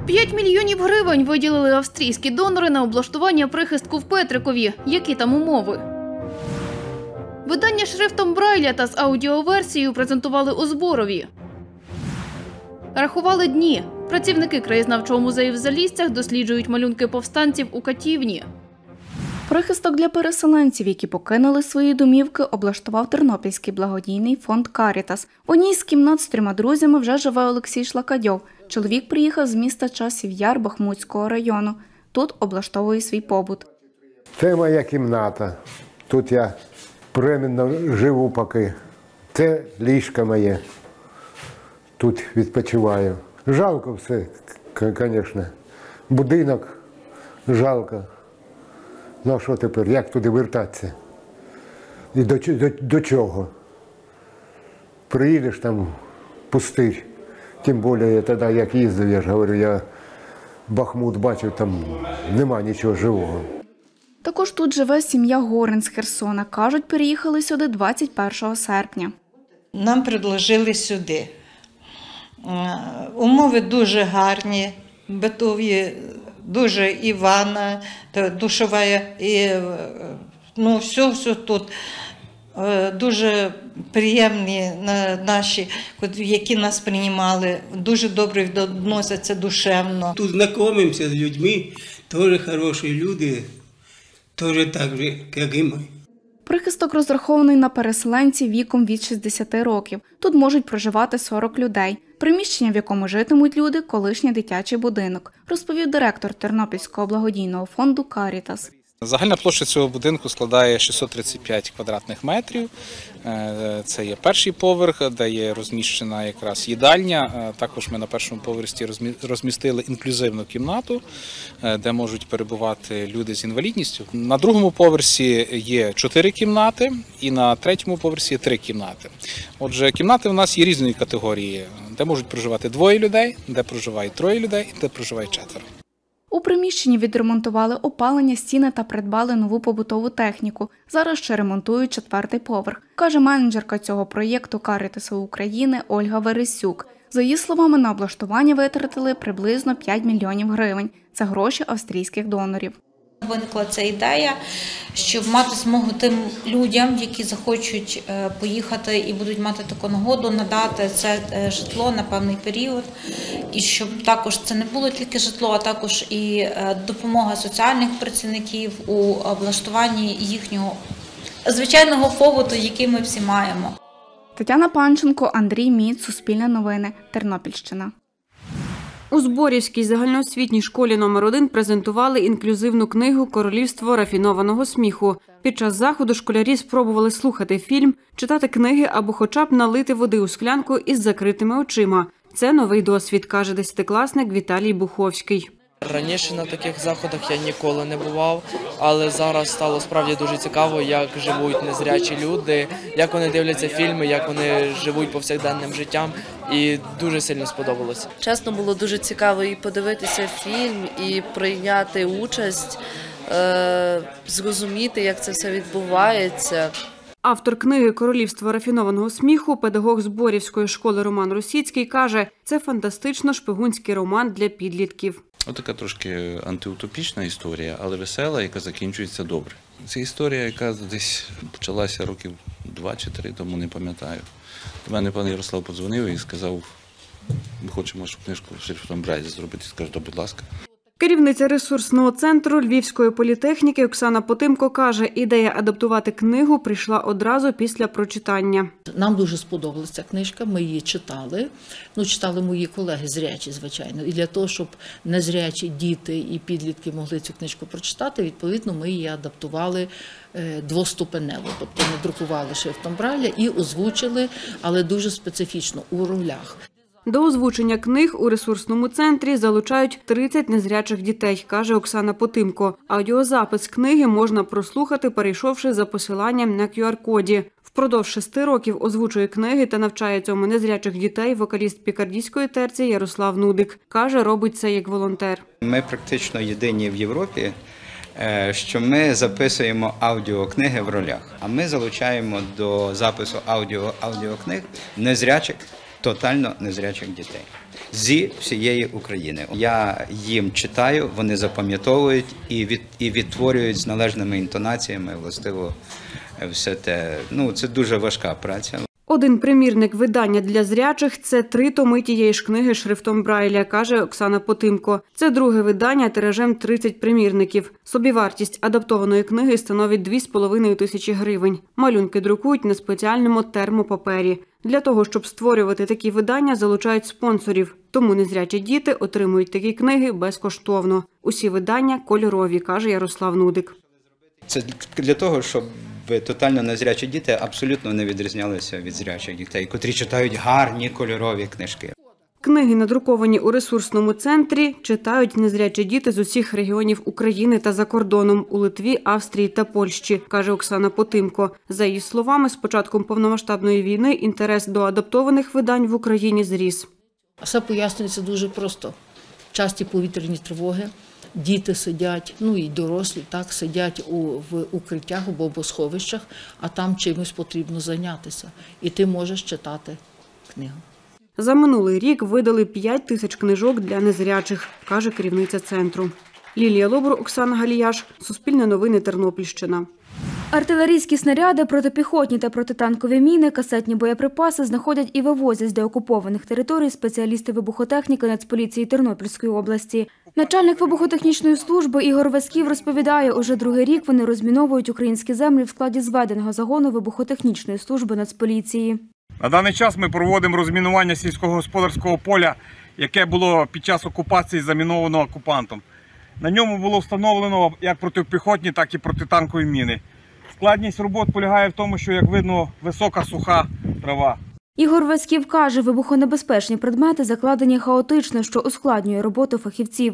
5 мільйонів гривень виділили австрійські донори на облаштування прихистку в Петрикові. Які там умови? Видання шрифтом Брайля та з аудіоверсією презентували у Зборові. Рахували дні. Працівники краєзнавчого музею в Заліссях досліджують малюнки повстанців у Катівні. Прихисток для переселенців, які покинули свої домівки, облаштував Тернопільський благодійний фонд «Карітас». В одній з кімнат з 3 друзями вже живе Олексій Шлакадьов. Чоловік приїхав з міста Часів Яр Бахмутського району. Тут облаштовує свій побут. Це моя кімната. Тут я временно живу поки. Це ліжко моє. Тут відпочиваю. Жалко все, звісно. Будинок жалко. Ну а що тепер, як туди вертатися? І до чого? Приїдеш там пустир. Тим більше я тоді, як їздив, я ж говорю, я Бахмут бачив, там нема нічого живого. Також тут живе сім'я Горин з Херсона. Кажуть, переїхали сюди 21 серпня. Нам предложили сюди. Умови дуже гарні, битові, дуже і ванна, душова, і все тут. Дуже приємні наші, які нас приймали, дуже добре відносяться душевно. Тут знайомимося з людьми, теж хороші люди, теж так же, як і ми. Прихисток розрахований на переселенців віком від 60 років. Тут можуть проживати 40 людей. Приміщення, в якому житимуть люди – колишній дитячий будинок, розповів директор Тернопільського благодійного фонду «Карітас». Загальна площа цього будинку складає 635 квадратних метрів. Це є перший поверх, де є розміщена якраз їдальня. Також ми на першому поверсі розмістили інклюзивну кімнату, де можуть перебувати люди з інвалідністю. На другому поверсі є 4 кімнати і на третьому поверсі 3 кімнати. Отже, кімнати у нас є різної категорії, де можуть проживати 2 людей, де проживають 3 людей, де проживає 4. У приміщенні відремонтували опалення, стіни та придбали нову побутову техніку. Зараз ще ремонтують 4-й поверх, каже менеджерка цього проєкту «Карітасу України» Ольга Вересюк. За її словами, на облаштування витратили приблизно 5 мільйонів гривень. Це гроші австрійських донорів. Виникла ця ідея, щоб мати змогу тим людям, які захочуть поїхати і будуть мати таку нагоду, надати це житло на певний період. І щоб також це не було тільки житло, а також і допомога соціальних працівників у облаштуванні їхнього звичайного побуту, який ми всі маємо. Тетяна Панченко, Андрій Міц, Суспільне новини, Тернопільщина. У Зборівській загальноосвітній школі номер 1 презентували інклюзивну книгу «Королівство рафінованого сміху». Під час заходу школярі спробували слухати фільм, читати книги або хоча б налити води у склянку із закритими очима. Це новий досвід, каже 10-класник Віталій Буховський. Раніше на таких заходах я ніколи не бував, але зараз стало справді дуже цікаво, як живуть незрячі люди, як вони дивляться фільми, як вони живуть повсякденним життям, і дуже сильно сподобалося. Чесно, було дуже цікаво і подивитися фільм, і прийняти участь, зрозуміти, як це все відбувається. Автор книги «Королівство рафінованого сміху», педагог Зборівської школи Роман Росіцький, каже, це фантастично-шпигунський роман для підлітків. Отака трошки антиутопічна історія, але весела, яка закінчується добре. Це історія, яка десь почалася років 2 чи 3 тому, не пам'ятаю. До мене пан Ярослав подзвонив і сказав, ми хочемо, щоб книжку шрифтом Брайля зробити. Скажу, то будь ласка. Керівниця ресурсного центру Львівської політехніки Оксана Потимко каже, ідея адаптувати книгу прийшла одразу після прочитання. Нам дуже сподобалася ця книжка, ми її читали. Читали мої колеги зрячі, звичайно. І для того, щоб незрячі діти і підлітки могли цю книжку прочитати, відповідно, ми її адаптували двоступенево. Тобто ми друкували шрифтом Брайля і озвучили, але дуже специфічно, у ролях. До озвучення книг у ресурсному центрі залучають 30 незрячих дітей, каже Оксана Потимко. Аудіозапис книги можна прослухати, перейшовши за посиланням на QR-коді. Впродовж 6 років озвучує книги та навчає цьому незрячих дітей вокаліст пікардійської терції Ярослав Нудик. Каже, робить це як волонтер. Ми практично єдині в Європі, що ми записуємо аудіокниги в ролях. А ми залучаємо до запису аудіокниг незрячих, тотально незрячих дітей. зі всієї України. Я їм читаю, вони запам'ятовують і відтворюють з належними інтонаціями, властиво все те. Ну, це дуже важка праця. Один примірник видання для зрячих – це 3 томи тієї ж книги шрифтом Брайля, каже Оксана Потимко. Це друге видання тиражем 30 примірників. Собівартість адаптованої книги становить 2,5 тисячі гривень. Малюнки друкують на спеціальному термопапері. Для того, щоб створювати такі видання, залучають спонсорів. Тому незрячі діти отримують такі книги безкоштовно. Усі видання кольорові, каже Ярослав Нудик. Це для того, щоб тотально незрячі діти абсолютно не відрізнялися від зрячих дітей, котрі читають гарні кольорові книжки. Книги, надруковані у ресурсному центрі, читають незрячі діти з усіх регіонів України та за кордоном – у Литві, Австрії та Польщі, каже Оксана Потимко. За її словами, з початком повномасштабної війни інтерес до адаптованих видань в Україні зріс. Все пояснюється дуже просто. Часті повітряні тривоги. Діти сидять, ну і дорослі, так, сидять в укриттях, в бомбосховищах, а там чимось потрібно зайнятися. І ти можеш читати книгу. За минулий рік видали 5 тисяч книжок для незрячих, каже керівниця центру. Лілія Лобур, Оксана Галіяш, Суспільне новини, Тернопільщина. Артилерійські снаряди, протипіхотні та протитанкові міни, касетні боєприпаси знаходять і вивозять з деокупованих територій спеціалісти вибухотехніки Нацполіції Тернопільської області. Начальник вибухотехнічної служби Ігор Васьків розповідає, уже другий рік вони розміновують українські землі в складі зведеного загону вибухотехнічної служби Нацполіції. На даний час ми проводимо розмінування сільськогосподарського поля, яке було під час окупації заміновано окупантом. На ньому було встановлено як протипіхотні, так і протитанкові міни. Складність робот полягає в тому, що, як видно, висока суха трава. Ігор Васьків каже, вибухонебезпечні предмети закладені хаотично, що ускладнює роботу фахівців.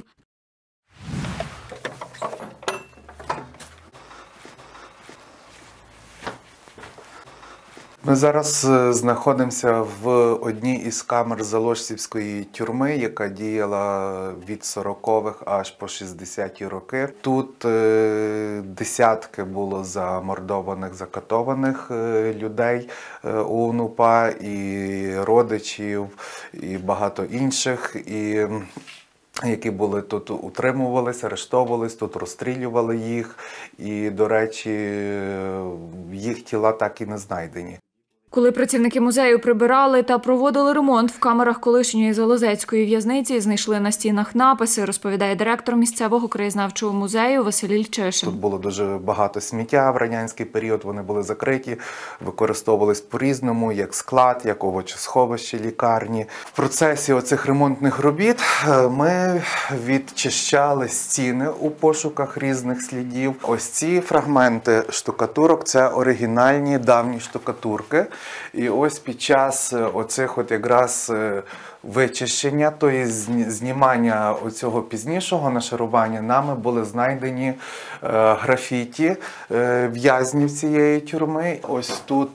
Ми зараз знаходимося в одній із камер Заложцівської тюрми, яка діяла від 40-х аж по 60-ті роки. Тут десятки було замордованих, закатованих людей УНУПА, і родичів, і багато інших. Які були тут, утримувалися, арештовувалися, тут розстрілювали їх. І, до речі, їх тіла так і не знайдені. Коли працівники музею прибирали та проводили ремонт в камерах колишньої Залозецької в'язниці, знайшли на стінах написи, розповідає директор місцевого краєзнавчого музею Василь Ільчишин. Тут було дуже багато сміття в радянський період, вони були закриті, використовувались по-різному, як склад, як овочесховище, лікарні. В процесі оцих ремонтних робіт ми відчищали стіни у пошуках різних слідів. Ось ці фрагменти штукатурок – це оригінальні давні штукатурки. І ось під час оцих от якраз вичищення, тобто знімання оцього пізнішого нашарування, нами були знайдені графіті в'язнів цієї тюрми. Ось тут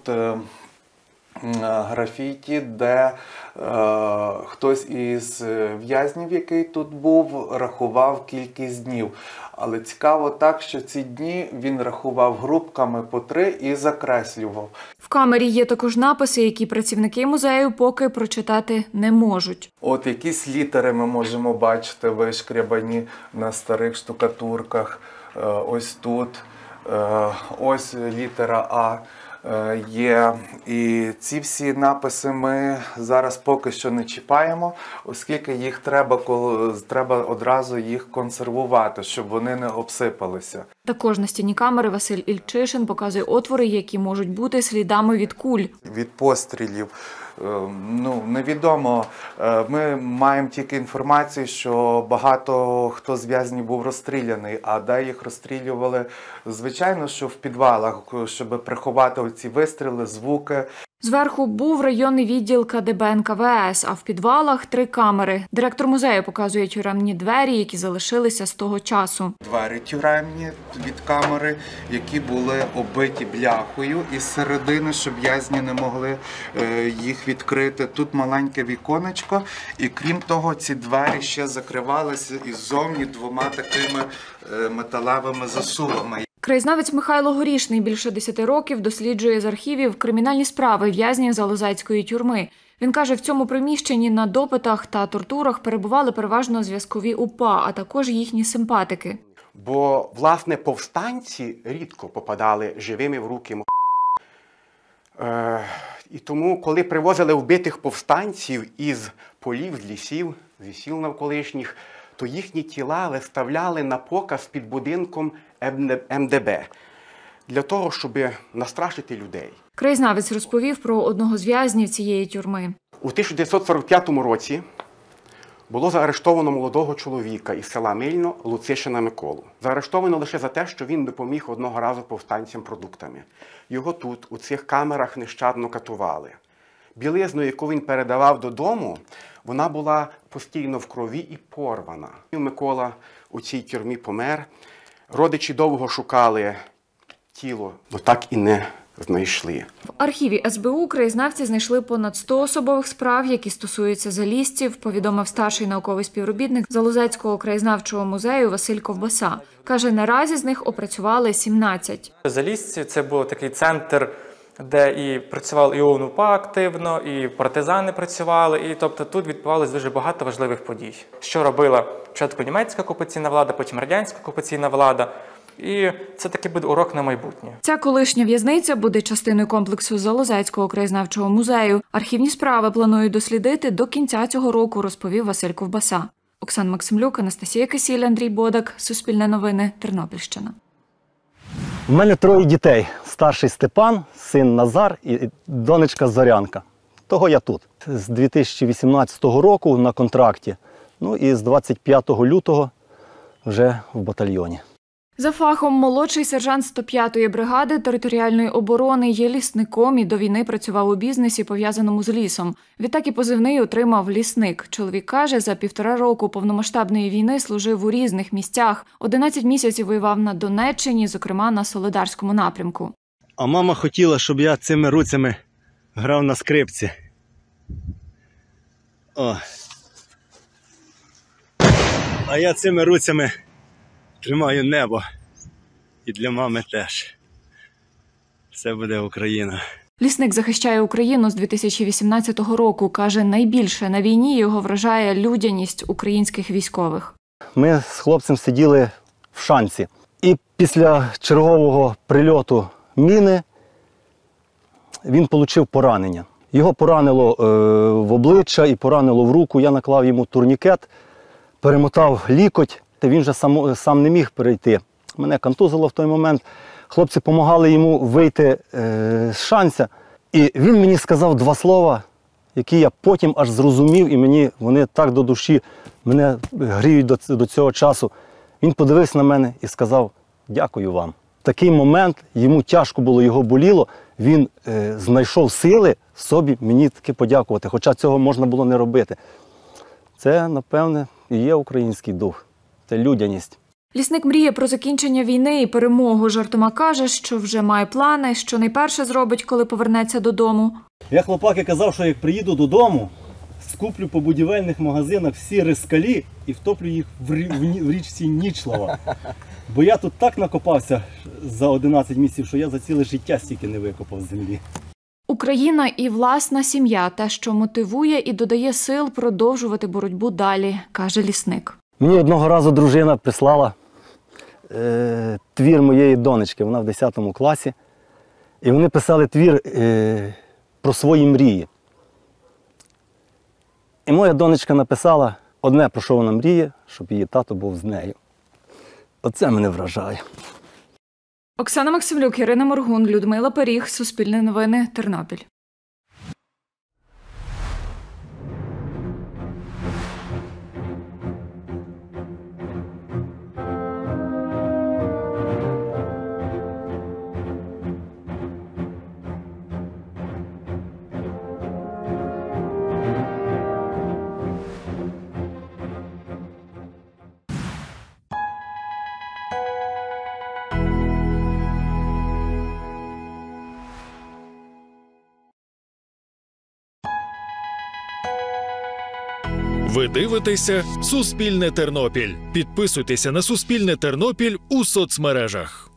графіті, де хтось із в'язнів, який тут був, рахував кількість днів. Але цікаво так, що ці дні він рахував групками по 3 і закреслював. В камері є також написи, які працівники музею поки прочитати не можуть. От якісь літери ми можемо бачити вишкрябані на старих штукатурках. Ось тут, ось літера А є. І ці всі написи ми зараз поки що не чіпаємо, оскільки їх треба одразу їх консервувати, щоб вони не обсипалися. Також на стіні камери Василь Ільчишин показує отвори, які можуть бути слідами від куль. Від пострілів. Невідомо. Ми маємо тільки інформацію, що багато хто з в'язнів був розстріляний, а де їх розстрілювали, звичайно, що в підвалах, щоб приховати оці вистріли, звуки. Зверху був районний відділ КДБ НКВС, а в підвалах 3 камери. Директор музею показує тюремні двері, які залишилися з того часу. Двері тюремні від камери, які були оббиті бляхою із середини, щоб в'язні не могли їх відкрити. Тут маленьке віконечко, і крім того, ці двері ще закривалися іззовні 2 такими металевими засувами. Краєзнавець Михайло Горішний більше 10 років досліджує з архівів кримінальні справи в'язнів Залозецької тюрми. Він каже, в цьому приміщенні на допитах та тортурах перебували переважно зв'язкові УПА, а також їхні симпатики. Бо, власне, повстанці рідко попадали живими в руки І тому, коли привозили вбитих повстанців із полів, з лісів, зі сіл навколишніх, то їхні тіла виставляли на показ під будинком МДБ для того, щоб настрашити людей. Краєзнавець розповів про одного з в'язнів цієї тюрми. У 1945 році було заарештовано молодого чоловіка із села Мильно Луцишина Миколу. Заарештовано лише за те, що він допоміг одного разу повстанцям продуктами. Його тут, у цих камерах, нещадно катували. Білизну, яку він передавав додому, вона була постійно в крові і порвана. Микола у цій тюрмі помер. Родичі довго шукали тіло, але так і не знайшли. В архіві СБУ краєзнавці знайшли понад 100 особових справ, які стосуються залізців, повідомив старший науковий співробітник Залозецького краєзнавчого музею Василь Ковбаса. Каже, наразі з них опрацювали 17. Залізці – це був такий центр, де і працював і ОУН-УПА активно, і партизани працювали, і тобто тут відбувалося дуже багато важливих подій. Що робила спочатку німецька окупаційна влада, потім радянська окупаційна влада. І це такий буде урок на майбутнє. Ця колишня в'язниця буде частиною комплексу Залозецького краєзнавчого музею. Архівні справи планують дослідити до кінця цього року, розповів Василь Ковбаса. Оксана Максимлюк, Анастасія Кисіль, Андрій Бодак. Суспільне новини. Тернопільщина. У мене 3 дітей. Старший Степан, син Назар і донечка Зорянка. Того я тут. З 2018 року на контракті. Ну і з 25 лютого вже в батальйоні. За фахом молодший сержант 105-ї бригади територіальної оборони є лісником і до війни працював у бізнесі, пов'язаному з лісом. Відтак і позивний отримав «Лісник». Чоловік каже, за 1,5 року повномасштабної війни служив у різних місцях. 11 місяців воював на Донеччині, зокрема на Солидарському напрямку. А мама хотіла, щоб я цими руцями грав на скрипці. О. А я цими руцями тримаю небо. І для мами теж. Все буде Україна. Лісник захищає Україну з 2018 року. Каже, найбільше на війні його вражає людяність українських військових. Ми з хлопцем сиділи в шанці. І після чергового прильоту міни він отримав поранення. Його поранило в обличчя і поранило в руку. Я наклав йому турнікет, перемотав лікоть. Він вже сам не міг перейти. Мене контузило в той момент. Хлопці допомагали йому вийти з шанця. І він мені сказав 2 слова, які я потім аж зрозумів, і мені вони так до душі, мене гріють до цього часу. Він подивився на мене і сказав: «Дякую вам». В такий момент йому тяжко було, його боліло, він знайшов сили в собі мені таки подякувати, хоча цього можна було не робити. Це, напевне, і є український дух. Це людяність. Лісник мріє про закінчення війни і перемогу. Жартома каже, що вже має плани, що найперше зробить, коли повернеться додому. Я хлопаки казав, що як приїду додому, скуплю по будівельних магазинах всі рискалі і втоплю їх в річці Нічлава. Бо я тут так накопався за 11 місяців, що я за ціле життя стільки не викопав з землі. Україна і власна сім'я – те, що мотивує і додає сил продовжувати боротьбу далі, каже лісник. Мені одного разу дружина прислала твір моєї донечки, вона в 10 класі. І вони писали твір про свої мрії. І моя донечка написала одне, про що вона мріє, щоб її тато був з нею. Оце мене вражає. Оксана Максимлюк, Ірина Моргун, Людмила Періг, Суспільне новини, Тернопіль. Ви дивитеся «Суспільне Тернопіль». Підписуйтеся на «Суспільне Тернопіль» у соцмережах.